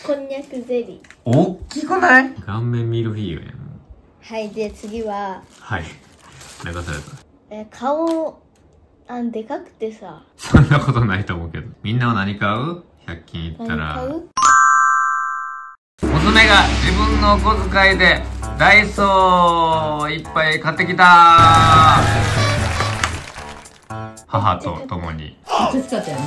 こんにゃくゼリー。 おっきくない？顔面ミルフィーユやん。 はい、で次ははい。流された。 顔でかくてさ。 そんなことないと思うけど。みんなは何買う？ 100 均行ったら。 何買う？ 娘が自分のお小遣いでダイソーいっぱい買ってきた。母と共に。 いくつかったよな。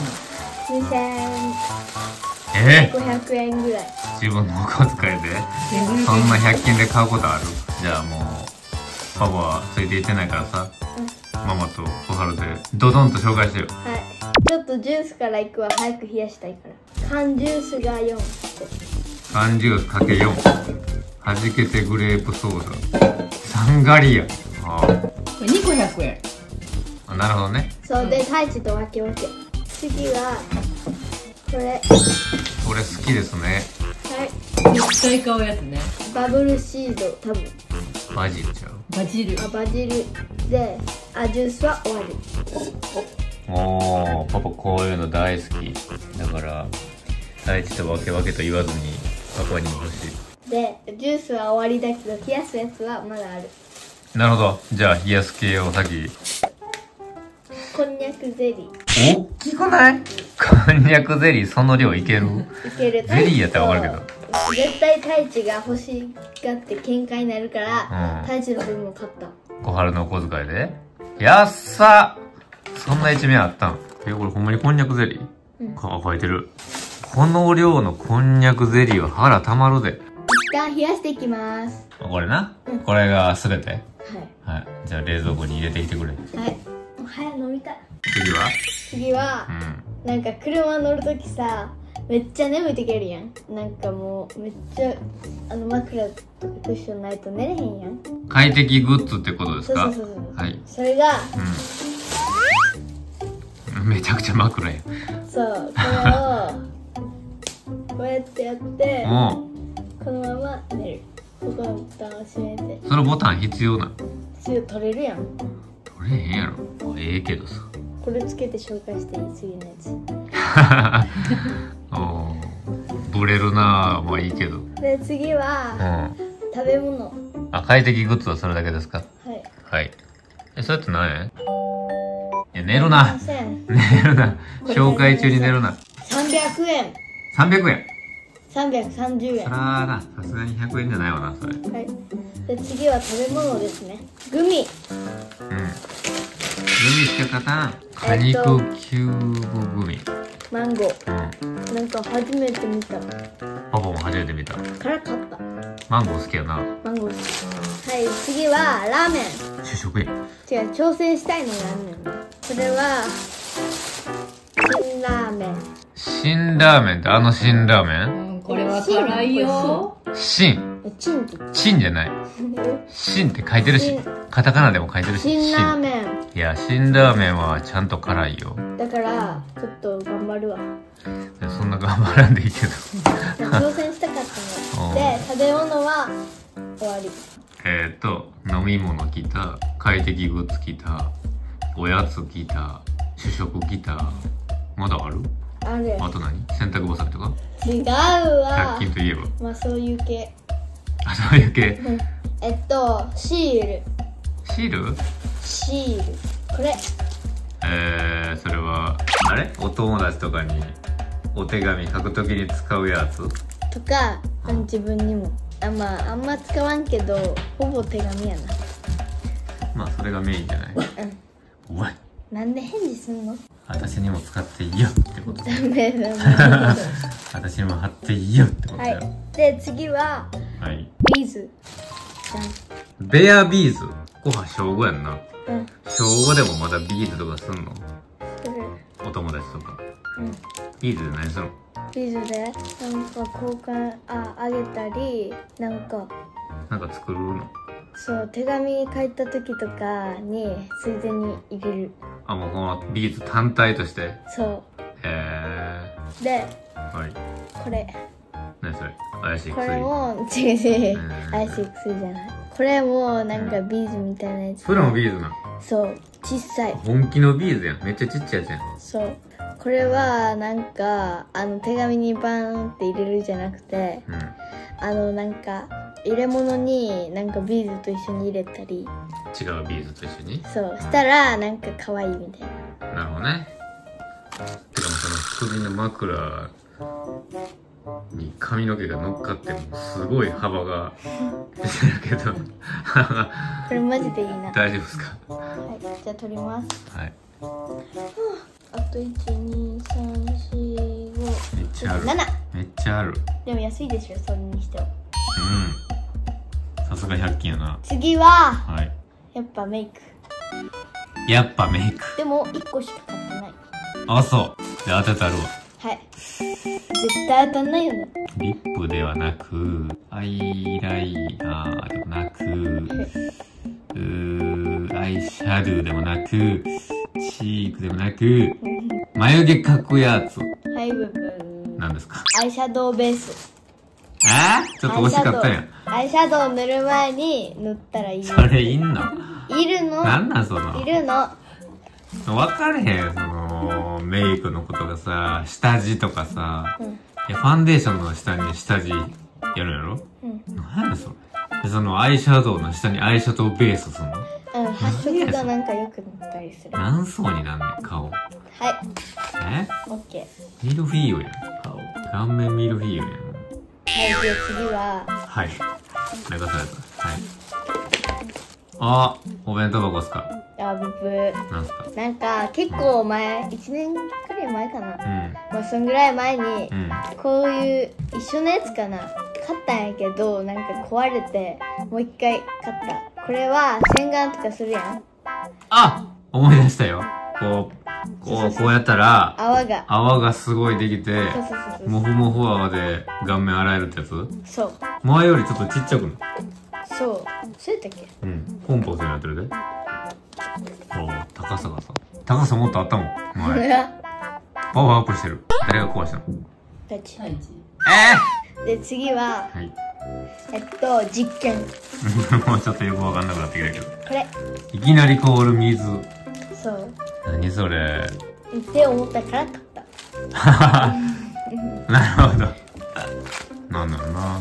2500円ぐらい。 自分のお小遣いでそんな100均で買うことある？じゃあもうパパはついていってないからさ、ママと小春でドドンと紹介してよ。 はい、ちょっとジュースからいくわ。早く冷やしたいから。缶ジュースが4って。 缶ジュースかけ4。はじけてグレープソーダ。サンガリア。あこれ2個100円。 あ、なるほどね。 そうで、太一と分け分け。次はこれ。 これ好きですね。 はい、 絶対買うやつね。 バブルシード。多分バジルちゃう？ バジル。 バジルで、ジュースは終わり。 おー、パパこういうの大好きだから大地と分け分けと言わずにパパにも欲しい。 で、ジュースは終わりだけど冷やすやつはまだある。 なるほど。じゃあ冷やす系を先。 こんにゃくゼリー。 おっきくない？こんにゃくゼリーその量いける？ いける。 ゼリーやったら分かるけど絶対太一が欲しがって喧嘩になるから、 うん、 太一の分も買った。 小春のお小遣いでやっさ。そんな一面あったん？これほんまにこんにゃくゼリー？ うん、 書いてる。この量のこんにゃくゼリーは腹たまるで。 一旦冷やしていきます。 これな、 うん、 これがすべて。 はいはい。じゃあ冷蔵庫に入れてきてくれ。 はい。早く飲みたい。 次は、 なんか車乗るときさ、めっちゃ眠いときあるやん。なんかもうめっちゃ枕とかクッションないと寝れへんやん。 快適グッズってことですか？ そう。 はい。 それが、 めちゃくちゃ枕や。 そう、これをこうやってやってこのまま寝る。ここのボタンを閉めて。 そのボタン必要な？ すぐ取れるやん。 取れへんやろ。ええけどさ。 これつけて紹介していい？次のやつ。 おブレるなぁ。まあいいけど。 で、次は、食べ物。 あ、快適グッズはそれだけですか？ はい。 はい。それって何や？いや、寝るな。寝るな。紹介中に寝るな。 300円。 300円。 330円。 そらーな、さすがに100円じゃないわな、それ。 はい。で、次は食べ物ですね。グミ。 グミしか勝たん。果肉キューブグミ。 マンゴー。なんか初めて見た。 パパも初めて見た。 から買った。 マンゴー好きやな。 マンゴー好き。はい、次はラーメン。 主食や。 違う、挑戦したいのがあるのよ。それは辛ラーメン。 辛ラーメンって辛ラーメン？ これは辛いよ。 辛。 チンって。 チンじゃない。辛って書いてるし、カタカナでも書いてるし。 辛ラーメン。 いや、辛ラーメンはちゃんと辛いよ。 だからちょっと頑張るわ。 そんな頑張らんでいいけど。 挑戦したかったの。で、食べ物は終わり。 飲み物来た、快適グッズ来た、おやつ来た、主食来た。まだある？ ある。 あと何？洗濯バサミとか？ 違うわ。 100均といえば。 まあそういう系。 あ、そういう系。 シール。 シール？ シール。これ。 それは、あれ？お友達とかにお手紙書くときに使うやつ？ とか、自分にも。まあ、あんま使わんけど、ほぼ手紙やな。 まあ、それがメインじゃない？おい。 なんで返事すんの？ 私にも使っていいよってことだ。 ダメ。 私にも貼っていいよってことだよ。 はい。で、次は、ビーズ。じゃん。 ベアビーズ。ごは小5やんな。小5でもまだビーズとかすんの？お友達とか。ビーズで何するの？ ビーズでなんか交換あげたりなんか作るの？ そう手紙書いた時とかについでに入れる。 あ、もうこのビーズ単体として？ そう。で、これ何それ？怪しい薬？ これも違う怪しい薬じゃない。これもなんかビーズみたいなやつ。 それもビーズな？ そう、小さい。 本気のビーズやん。めっちゃちっちゃいやつやん。 そう、 これはなんか手紙にバーンって入れるじゃなくて、なんか入れ物になんかビーズと一緒に入れたり、 違うビーズと一緒に。 そうしたらなんか可愛いみたいな。 なるほどね。てかもうその首の枕に髪の毛が乗っかってもすごい幅が出てるけどこれマジでいいな。 大丈夫ですか？ はい、じゃあ取ります。 はい。 あと1、2、3、4、5、 めっちゃある。 7。 めっちゃある。 でも安いでしょ、それにしては。 うん。さすが100均やな。 次ははい。 やっぱメイク。 やっぱメイク。 でも1個しか買ってない。 あ、そう。じゃあ当てたるわ。 はい。絶対当たんないよね。 リップではなく、アイライナーでもなく、アイシャドウでもなく、チークでもなく、眉毛描くやつ。 はいブブ何ですか？ アイシャドウベース。 ちょっと惜しかったやん。 アイシャドウ塗る前に塗ったらいい。 それいんの？ いるの。 なんなんその。 いるの。 わかれへん、その、メイクのことがさ、下地とかさ、 うん。 ファンデーションの下に下地やるんやろ？ うん。 何やねんそれ。で、そのアイシャドウの下にアイシャドウベースすんの？ 発色がなんか良くなったりする。 何層になんねん、顔。 はい。オッケー。 ミルフィーユやん、顔。顔面ミルフィーユやん。 はい、で次は。 はい。流された。はい。あ、お弁当箱っすか？ ブブ。 なんすか？ なんか結構前、1年くらい前かな。 うん。 まあそんぐらい前に、 うん。 こういう一緒のやつかな。買ったんやけど、なんか壊れて、もう一回買った。これは洗顔とかするやん。 あ、思い出したよ。こうやったら、泡がすごいできて、 そう。 もふもふ泡で顔面洗えるってやつ？ そう。 前よりちょっとちっちゃくなる。 そう。そうやったっけ？ うん。コンパスになってるで。高さがさ。高さもっとあったもん。前。パワーアップしてる。誰が壊したの？ タッチ。 はい。 で、次は、 はい。 実験。 もうちょっとよくわかんなくなってきたけど。 これ。 いきなり凍る水。 そう。 何それ。 って思ったから買った。 なるほど。なんだろうな。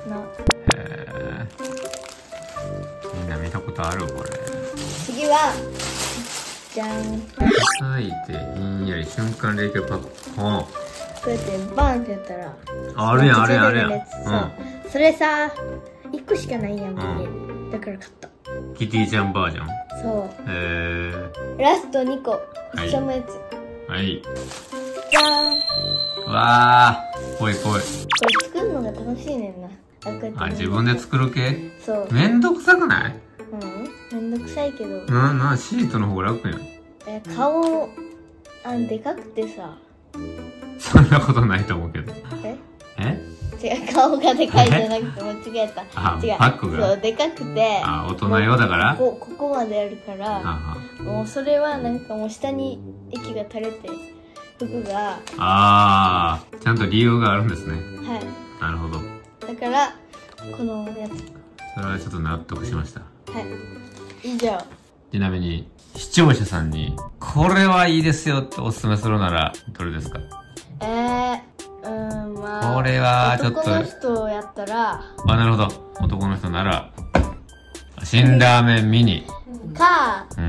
みんな見たことあるこれ。 次は、じゃん。 叩いてひんやり瞬間冷却パック。 こうやってバーンってやったら。 あるやん。 そう。それさ、1個しかないやん、家に。だから買った。 キティちゃんバージョン。 そう。ラスト2個。一緒のやつ。 はい。 じゃーん。 わー。ぽい。 これ作るのが楽しいねんな。 自分で作る系？ そう。 めんどくさくない？ めんどくさいけど。 シートの方が楽やん。 顔、でかくてさ。 そんなことないと思うけど。 違う、顔がでかいじゃなくて間違えた。違う。 パックが？ そう、でかくて。 大人用だから？ ここまであるから、もうそれはなんかもう下に液が垂れて、服が。 ちゃんと理由があるんですね。 はい。 なるほど。 だから、このやつ。 それはちょっと納得しました。 はい。以上。 ちなみに、視聴者さんに、これはいいですよっておすすめするなら、どれですか？ まあ。 これはちょっと。 男の人やったら。 なるほど。男の人なら、辛ラーメンミニ。 か、 うん。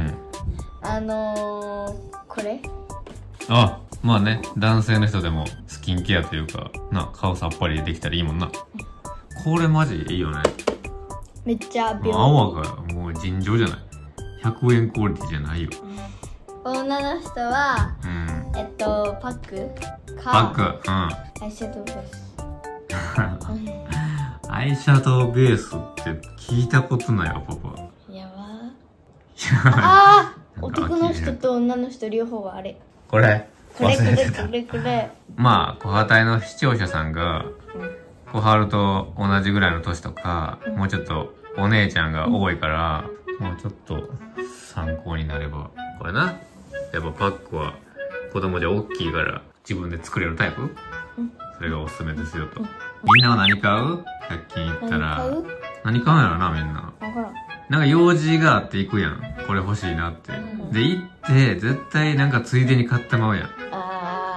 これ？ まあね、男性の人でもスキンケアというか、顔さっぱりできたらいいもんな。これマジいいよね。 めっちゃ秒。 泡がもう尋常じゃない。100円クオリティじゃないよ。 女の人は、パック、アイシャドウベース。 アイシャドウベースって聞いたことないわ、パパ。 やば男の人と女の人両方はあれ。これ。 まあ、小肌体の視聴者さんが、小春と同じぐらいの年とか、もうちょっとお姉ちゃんが多いから、もうちょっと参考になれば。これな。やっぱパックは子供じゃ大きいから自分で作れるタイプ？それがおすすめですよと。みんなは何買う？ 100 均行ったら。何買うんやろな、みんな。なんか用事があって行くやん。これ欲しいなって。で、行って、絶対なんかついでに買ってまうやん。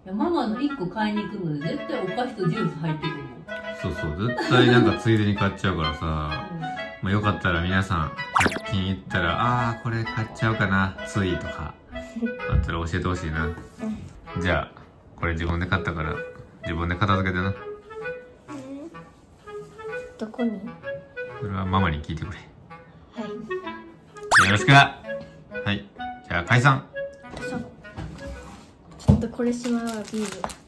やママの1個買いに行くので絶対お菓子とジュース入ってくるもん。 そうそう、絶対なんかついでに買っちゃうからさ、まあ、よかったら皆さん100均行ったらこれ買っちゃうかなついとかあったら教えてほしいな。じゃあこれ自分で買ったから自分で片付けてな。 どこに？ それはママに聞いてくれ。 はい。 よろしく。はい、じゃあ解散。 ちょっとこれしまうわビール。